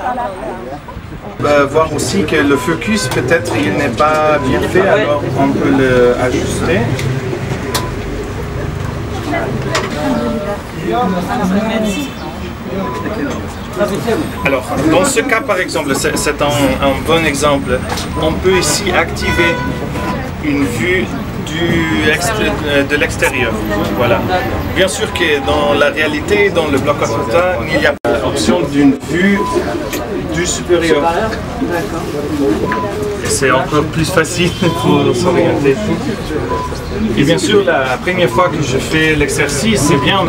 Voir aussi que le focus peut-être il n'est pas bien fait, alors on peut l'ajuster. Alors, dans ce cas par exemple, c'est un bon exemple. On peut ici activer une vue de l'extérieur. Voilà. Bien sûr que dans la réalité, dans le bloc Oswota, il y a l'option d'une vue du supérieur. Et c'est encore plus facile pour s'orienter. Et bien sûr, la première fois que je fais l'exercice, c'est bien.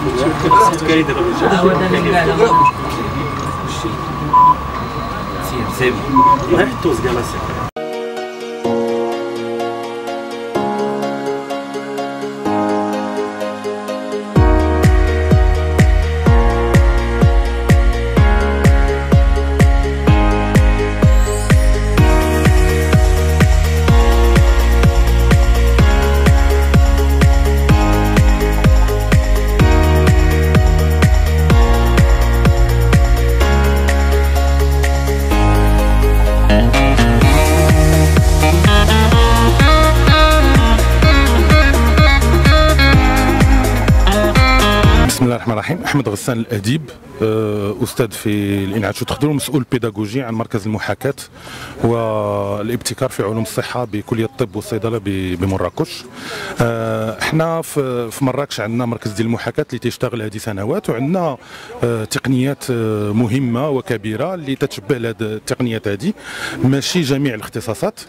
بسم الله الرحمن الرحيم. احمد غسان الاديب، استاذ في الانعاش والتخدير ومسؤول بيداغوجي عن مركز المحاكاه والابتكار في علوم الصحه بكليه الطب والصيدله بمراكش. احنا في مراكش عندنا مركز ديال المحاكاه اللي تيشتغل هذه سنوات، وعندنا تقنيات مهمه وكبيره اللي تتشبه لهذه التقنيات هذه. ماشي جميع الاختصاصات.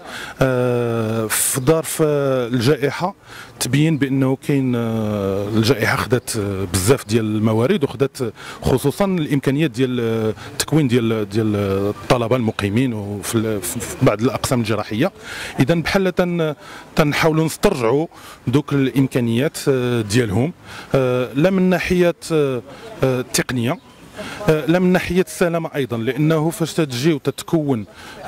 في ظرف الجائحه تبين بانه كاين الجائحه خدات بزاف ديال الموارد، وخدات خصوصا الامكانيات ديال التكوين ديال الطلبه المقيمين وفي بعض الاقسام الجراحيه. اذا بحال تنحاولوا نسترجعوا دوك الامكانيات ديالهم، لا من ناحيه التقنيه لا من ناحيه السلامه ايضا، لانه فاش تجي وتتكون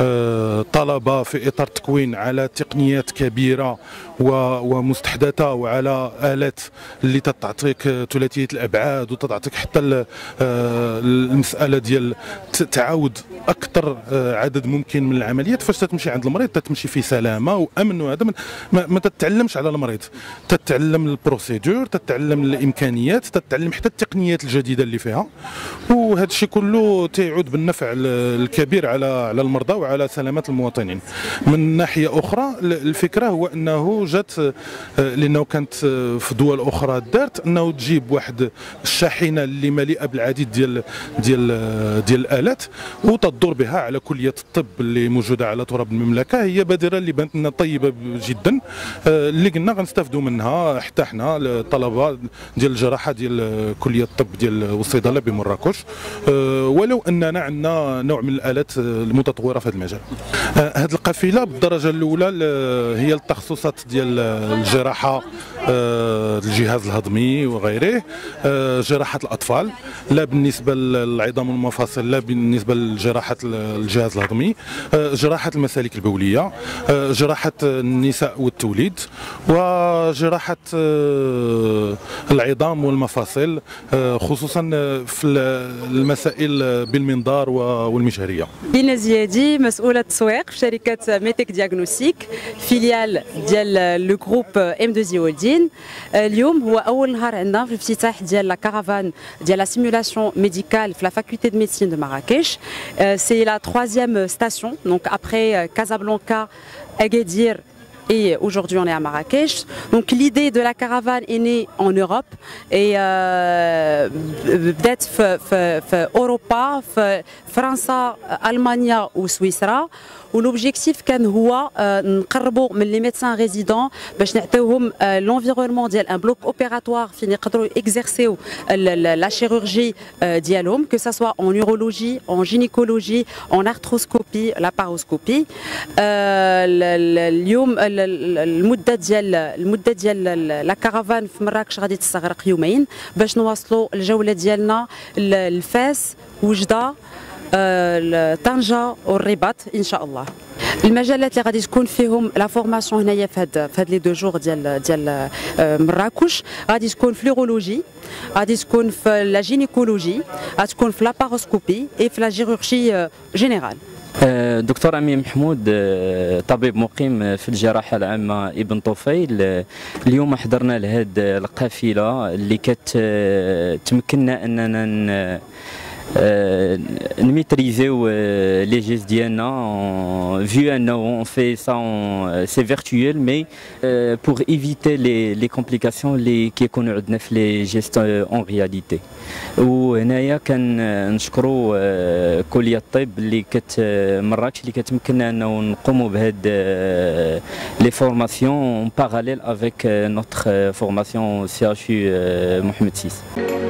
طلبه في اطار تكوين على تقنيات كبيره ومستحدثه وعلى الات اللي تعطيك ثلاثيه الابعاد وتعطيك حتى المساله ديال تعاود اكثر عدد ممكن من العمليات. فاش تمشي عند المريض تمشي في سلامه وامن، وهذا ما تتعلمش على المريض، تتعلم البروسيدور، تتعلم الامكانيات، تتعلم حتى التقنيات الجديده اللي فيها، وهذا الشيء كله تيعود بالنفع الكبير على المرضى وعلى سلامه المواطنين. من ناحيه اخرى الفكره هو انه جات لانه كانت في دول اخرى دارت انه تجيب واحد الشاحنه اللي مليئه بالعديد ديال الالات وتدور بها على كليه الطب اللي موجوده على تراب المملكه. هي بادره اللي بانت لنا طيبه جدا، اللي قلنا غنستافدوا منها حتى حنا الطلبه ديال الجراحه ديال كليه الطب ديال والصيدله بمراكش، ولو اننا عندنا نوع من الالات المتطوره في هذا المجال. هذه القافله بالدرجه الاولى هي التخصصات ديال الجراحه، الجهاز الهضمي وغيره، جراحه الاطفال، لا بالنسبه للعظام والمفاصل، لا بالنسبه لجراحه الجهاز الهضمي، جراحه المسالك البوليه، جراحه النساء والتوليد، وجراحه العظام والمفاصل، خصوصا في المسائل بالمنظار والمجهريه. دينا زيادي مسؤوله التسويق في شركه ميتيك دياغنوستيك فيليال ديال لو جروب ام 2 هولدين. اليوم هو اول نهار عندنا في الافتتاح ديال لا كارافان ديال لا سيمولاسيون ميديكال في لا فاكولتي دو ميديسين دو مراكش. سي لا 3e station, donc après Casablanca, Agadir. Et aujourd'hui, on est à Marrakech. Donc l'idée de la caravane est née en Europe et peut-être Europa, France, Allemagne ou Suisse. والوبجيكتيف كان هو نقربوا من لي ميدسان ريزيدون باش نعطيوهم لونفيرونمون ديال ان بلوك اوبيراتوار فين يقدروا اكزيرسيو لا شيروجي ديالهم، كو سا سوا اون نيورولوجي، اون جينيكولوجي، اون ارثروسكوبي، لاباروسكوبي. اليوم المده ديال لا كارافان في مراكش غادي تستغرق يومين باش نواصلوا الجوله ديالنا لفاس، وجده، طنجة والرباط إن شاء الله. المجالات اللي غادي تكون فيهم لا فورماسيون هنايا في هاد لي دو جور ديال مراكش غادي تكون في ليغولوجي، غادي تكون في لا جينيكولوجي، غتكون في لاباروسكوبي اي في لا جيروغي جينيرال. دكتور أمين محمود، طبيب مقيم في الجراحة العامة ابن طفيل. اليوم حضرنا لهذه القافلة اللي كتمكننا أننا نميتريزيو لي جيست ديالنا فيو انه اون في سا سي فيرتويل مي بور ايفيتي لي كومبليكاسيون اللي كيكونوا عندنا في لي جيست اون رياليتي. وهنايا كنشكروا كلية الطب اللي مراكش اللي كتمكننا انه نقوموا بهاد لي فورماسيون باراليل افيك نوتر فورماسيون CHU محمد 6.